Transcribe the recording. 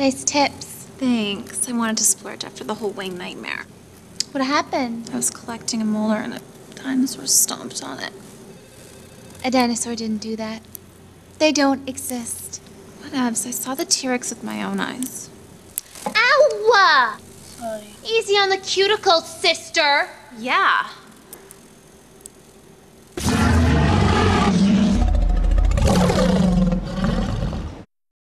Nice tips. Thanks. I wanted to splurge after the whole wing nightmare. What happened? I was collecting a molar and a dinosaur stomped on it. A dinosaur didn't do that. They don't exist. Whatevs, I saw the T-Rex with my own eyes. Ow! Sorry. Easy on the cuticles, sister. Yeah.